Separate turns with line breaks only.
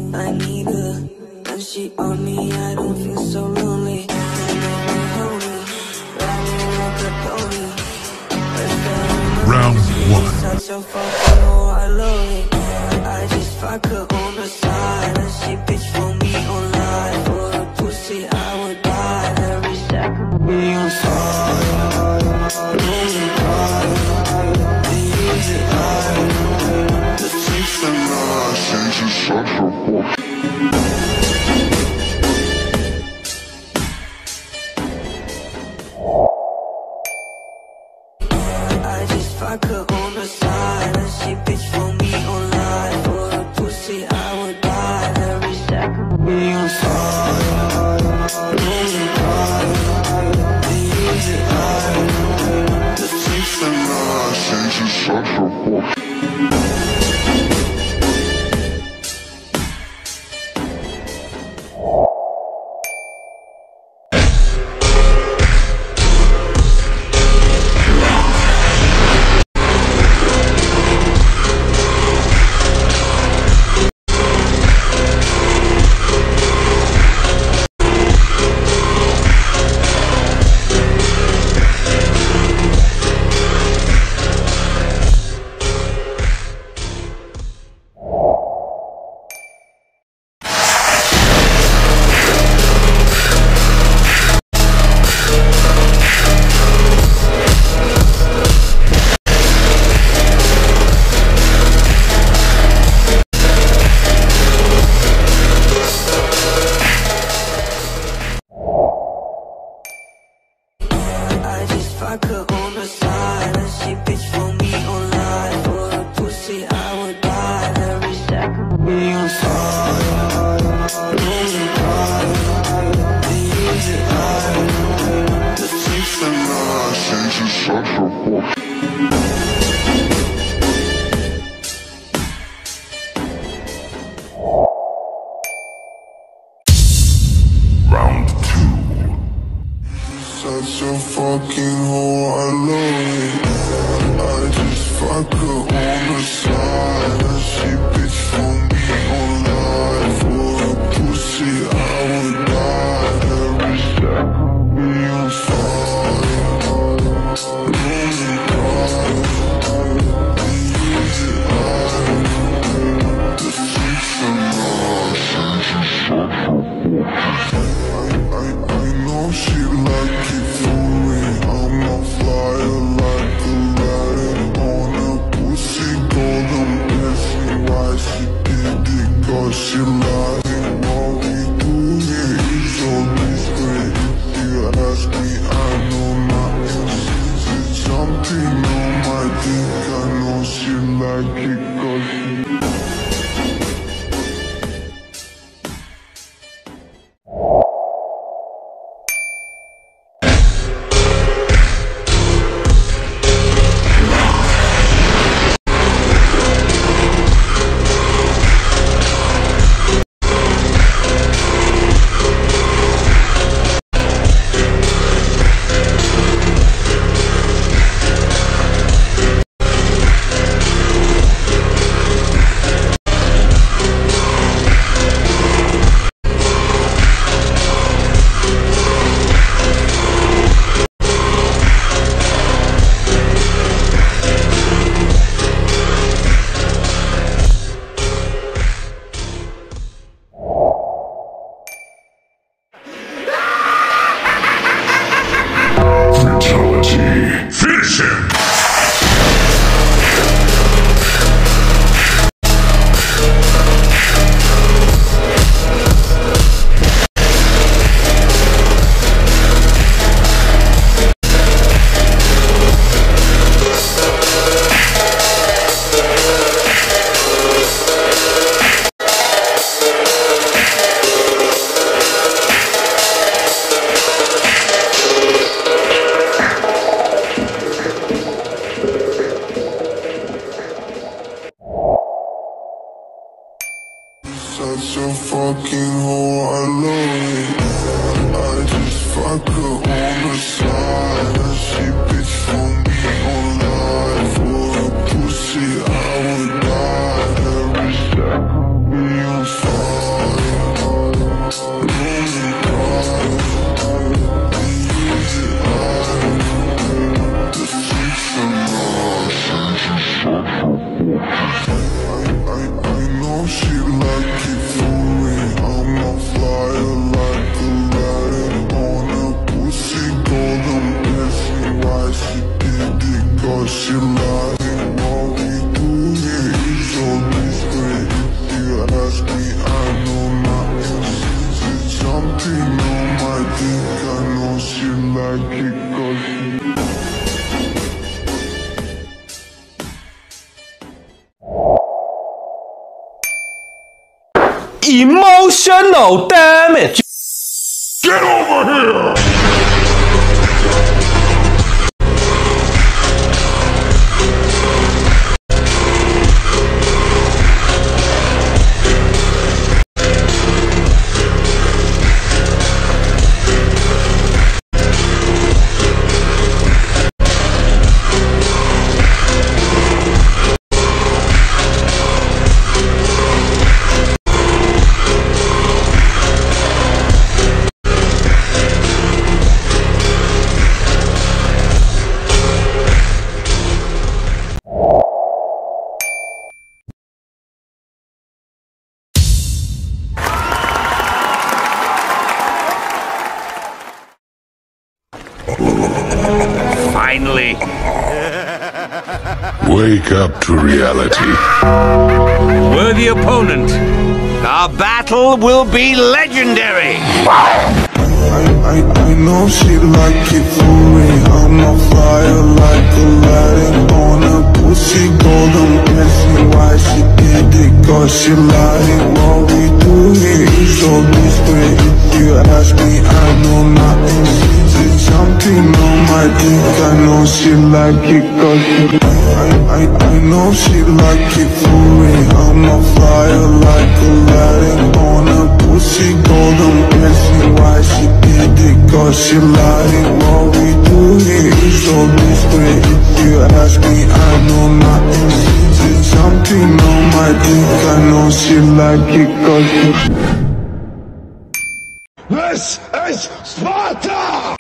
I need her. When she on me, I don't feel so lonely.
Round one.
Such a fucking whore, I love it. I just fuck her on the side, and she bitch for me online. For a pussy, I would die. Every second be on fire. The things that I change is such a fuck. Fuck her on the side, and she bitch for me online. For a pussy, I would die. Every second be on fire. The things that I change is such a fuck.
Pussy, I would die every second being fine. Emotional damage.
Get over here!
Finally.
Wake up to reality.
Worthy opponent. Our battle will be legendary.
I know she like it for me. I'm on fire like Aladdin on a pussy golden blessing. Why she did it? Cause she lied. What we do here is so discreet. If you ask me, I know nothing. She's something on my dick. I know she like it cause she I know she like it for me. I'm on fire like Aladdin on a pussy golden blessing. Why she did it? Cause she lied. What we do here is so discreet. If you ask me, I know nothing. She's something on my dick. I know she like it cause she...
This is Sparta!